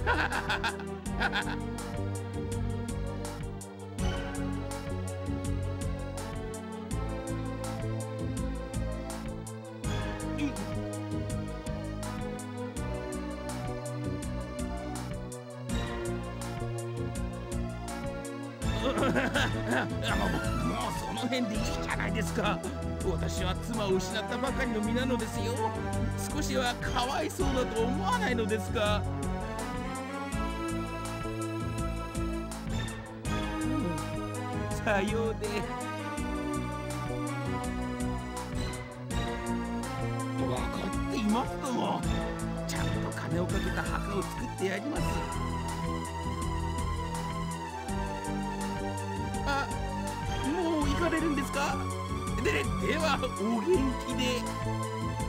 もうその辺でいいじゃないですか。私は妻を失ったばかりの身なのですよ。少しはかわいそうだと思わないのですか。さようで。分かっていますとも。ちゃんと金をかけた墓を作ってやります。あ、もう行かれるんですか。ではお元気で。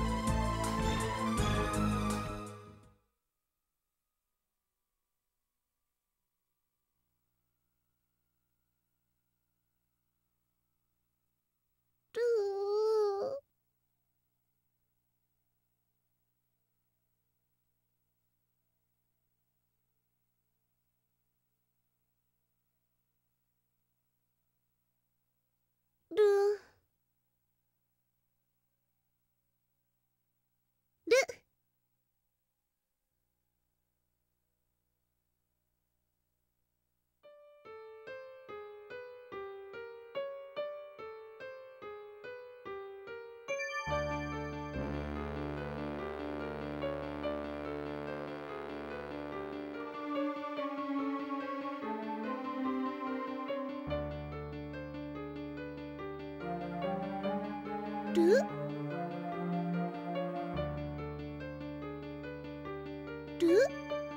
ルルル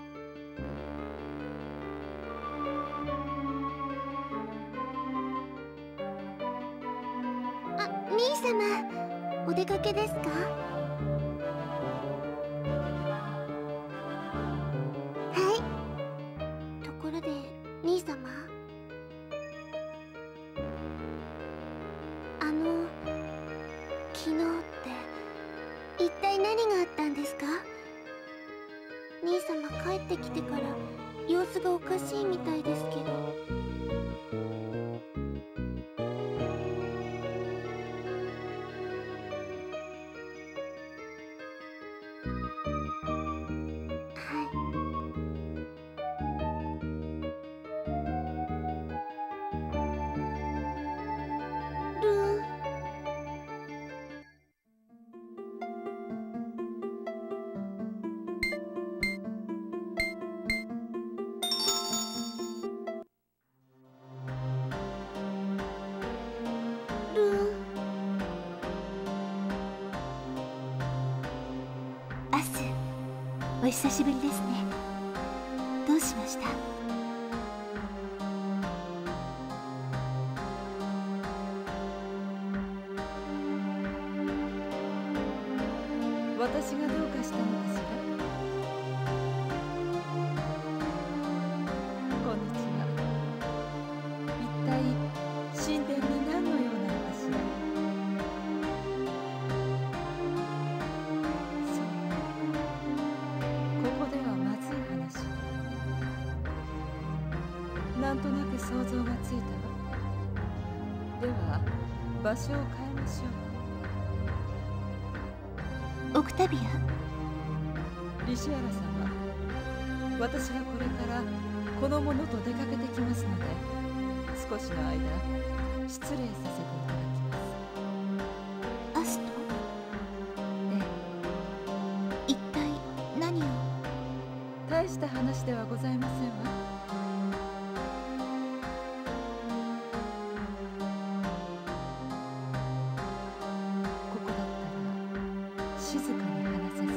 あ、兄様、お出かけですか？はい。ところで兄様、昨日って一体何があったんですか？兄様帰ってきてから様子がおかしいみたいですけど。アス、お久しぶりですね。どうしました？ 私がどうかしたのかしら。こんにちは。一体神殿に何の用なのかしら。そう、ここではまずい話を。なんとなく想像がついたわ。では場所を変えましょう。 オクタビア、 リシュアラ様、私はこれからこの者と出かけてきますので、少しの間失礼させていただきます。アスト？ ええ。一体何を？ 大した話ではございませんわ。静かに話せそう。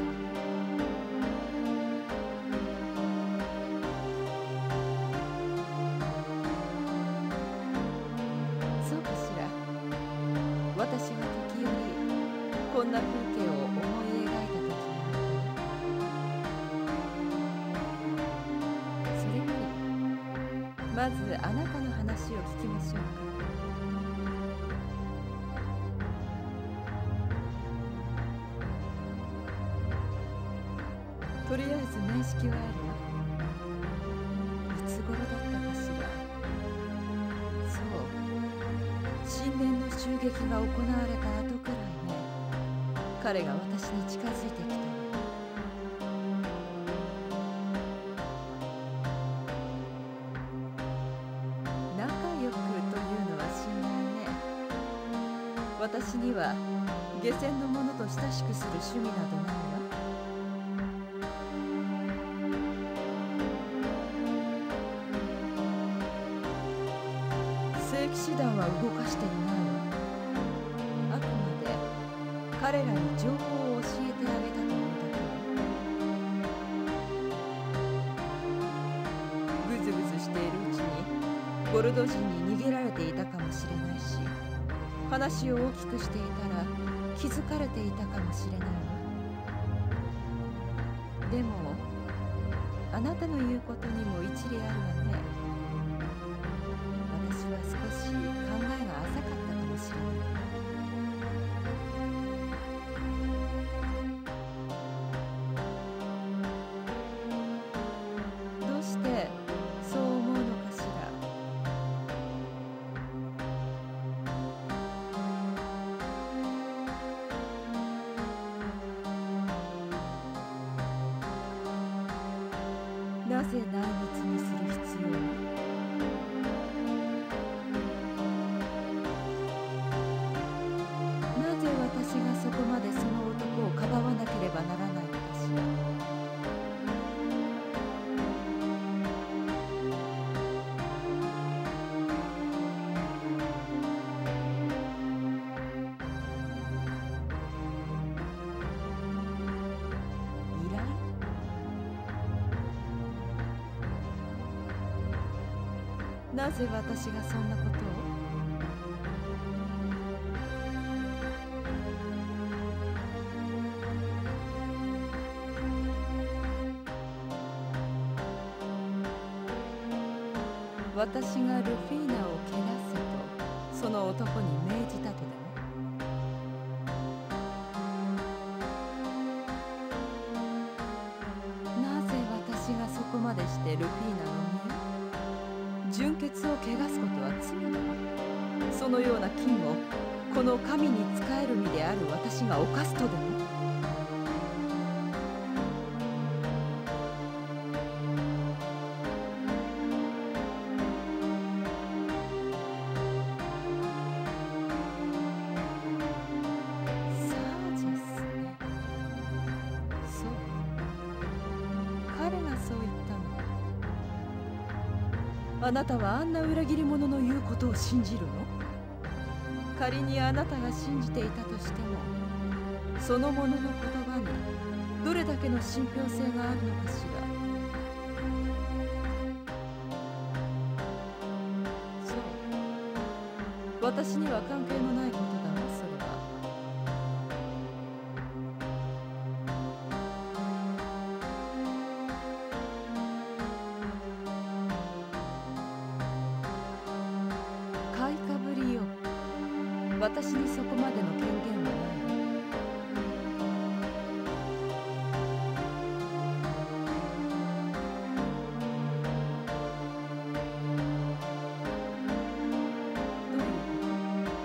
そうかしら。私が時折こんな風景を思い描いた時がある。それよりまずあなたの話を聞きましょうか。とりあえず面識はあるわ。 神殿の襲撃が行われた後くらいね、彼が私に近づいてきた。仲良くというのは信頼ね。私には下船の者と親しくする趣味などないわ。聖騎士団は動かしていないわ。あくまで彼らに情報を教えてあげたというだけ。ぐずぐずしているうちにゴルド人に逃げられていたかもしれないし、話を大きくしていたら気づかれていたかもしれないわ。でもあなたの言うことにも一理あるわね。私は少し考えが浅かったかもしれない。どうしてそう思うのかしら。なぜ内密にする必要？なぜ私がそこまでその男をかばわなければならないのかしら。依頼？なぜ私がそんなことを？私がルフィーナを蹴らせとその男に命じたとでも？なぜ私がそこまでしてルフィーナの身、純血を汚すことは罪なの？そのような禁をこの神に仕える身である私が犯すとでも？サージェスね。そう、彼がそう言ったの。あなたはあんな裏切り者の言うことを信じるの？仮にあなたが信じていたとしても、その者の言葉にどれだけの信憑性があるのかしら。そう、私には関係のないことだわ、それは。買いかぶりよ。私にそこまでの権限はない。どういうこと？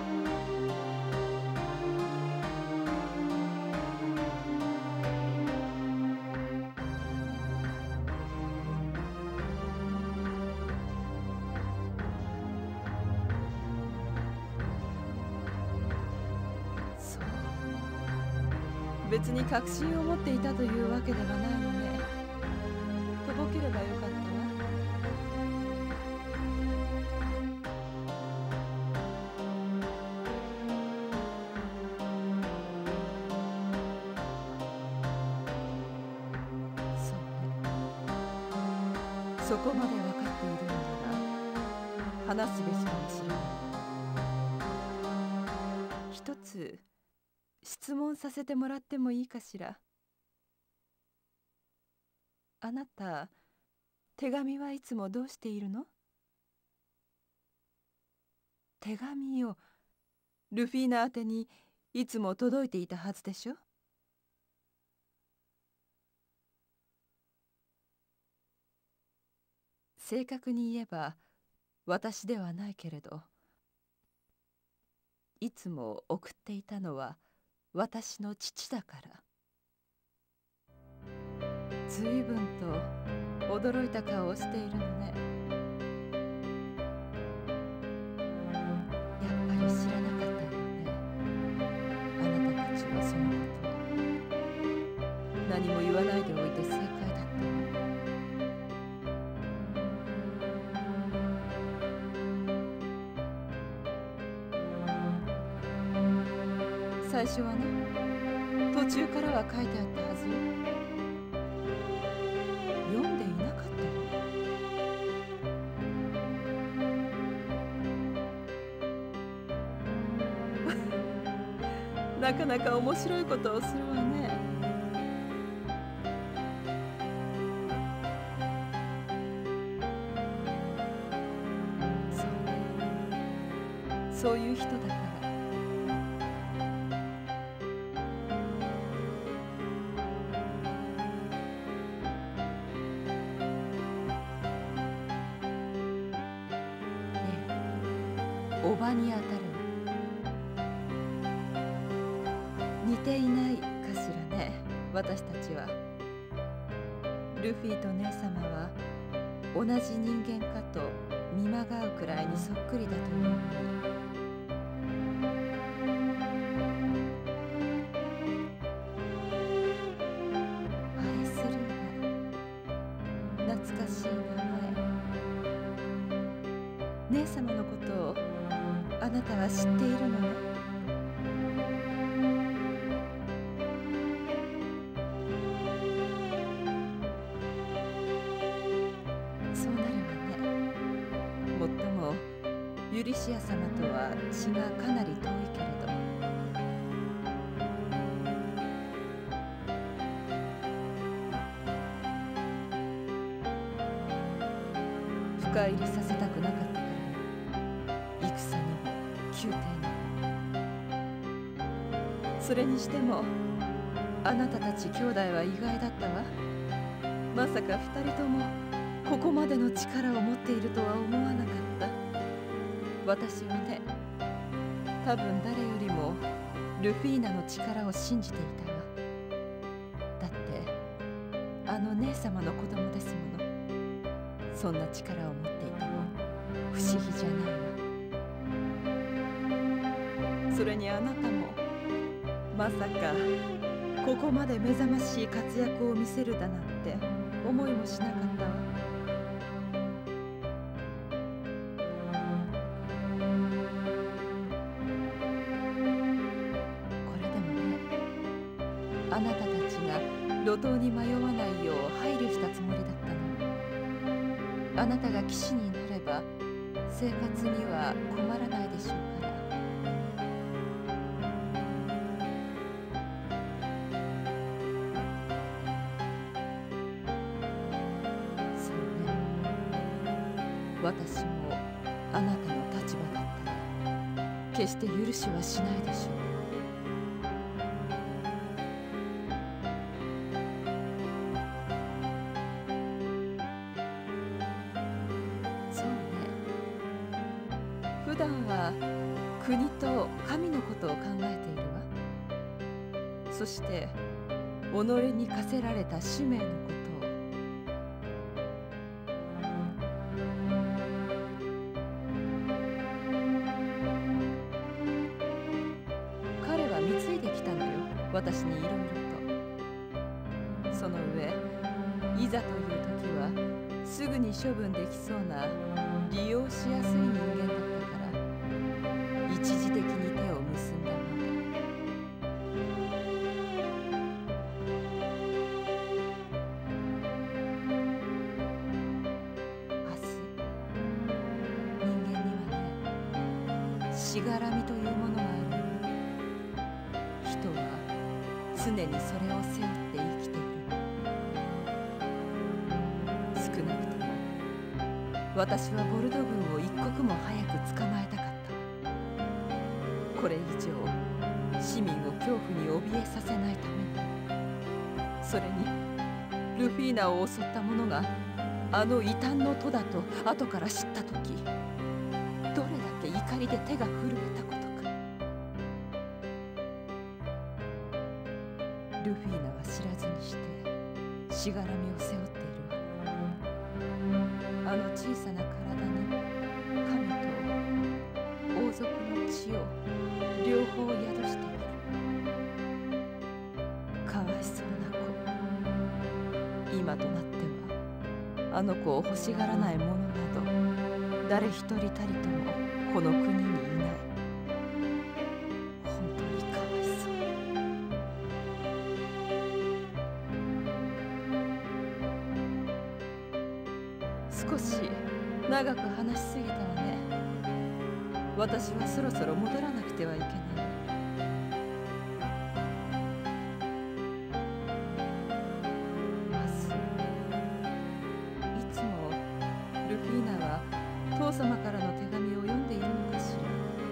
そう、別に確信を持っていたというわけではないのね。とぼければよかったわ。そうね。そこまで分かっているのなら話すべきかもしれない。一つ質問させてもらってもいいかしら。あなた、手紙はいつもどうしているの？手紙よ、ルフィーナ宛てにいつも届いていたはずでしょ？正確に言えば私ではないけれど、 いつも送っていたのは私の父だから。ずいぶんと驚いた顔をしているのね。やっぱり知らなかったよね、あなたたちはそのこと。何も言わないでおいて正解だったわ。最初はね、途中からは書いてあったはずよ。読んでいなかったの。なかなか面白いことをするわね。そうね、そういう人だから。おばにあたるの。似ていないかしらね、私たちは。ルフィと姉様は同じ人間かと見まがうくらいにそっくりだというのに。愛するわ、懐かしい名前。姉様のことをあなたは知っているのね。そうなるわね。もっともユリシア様とは血がかなり遠いけれど。深入りさせたくなかったからよ。戦にも宮廷にも。それにしてもあなたたち兄弟は意外だったわ。まさか二人ともここまでの力を持っているとは思わなかった。私はね、多分誰よりもルフィーナの力を信じていたわ。だってあの姉様の子供ですもの。そんな力を持っていても不思議じゃないわ。それにあなたもまさかここまで目覚ましい活躍を見せるだなんて思いもしなかったわ。これでもね、あなたたちが路頭に迷わないよう配慮したつもりだったの。あなたが騎士になれば生活には困らないでしょうから。私もあなたの立場だったら決して許しはしないでしょう。そうね、普段は国と神のことを考えているわ。そして己に課せられた使命のことを。私にいろいろと。その上、いざという時はすぐに処分できそうな利用しやすい人間だったから一時的に手を結んだまで。明日、人間にはね、しがらみというものがある。人は常にそれを背負って生きている。少なくとも私はボルド軍を一刻も早く捕まえたかったわ。これ以上市民を恐怖に怯えさせないために。それにルフィーナを襲った者があの異端の徒だと後から知った時、どれだけ怒りで手が震えたことか。 ルフィーナは知らずにしてしがらみを背負っているわ。あの小さな体に神と王族の血を両方宿している。かわいそうな子。今となってはあの子を欲しがらない者など誰一人たりともこの国にいない。本当にかわいそう。少し長く話しすぎたわね。私はそろそろ戻らなくてはいけない。マス、いつもルフィーナは父様からの手紙を読んでいるのかしら。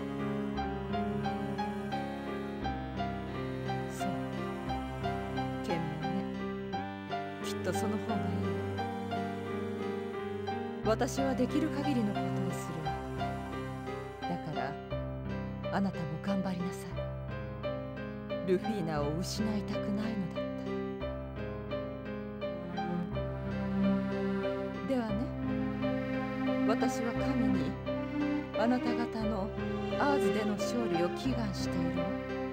そう、賢明ね。きっとその方がいい。私はできる限りのことをするわ。だからあなたも頑張りなさい。ルフィーナを失いたくないのだったら。ではね、私は神にあなた方のアーズでの勝利を祈願しているわ。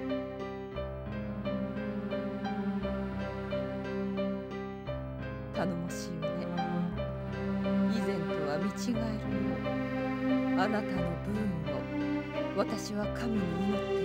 頼もしいわね。以前とは見違えるようあなたの武運を私は神に祈っている。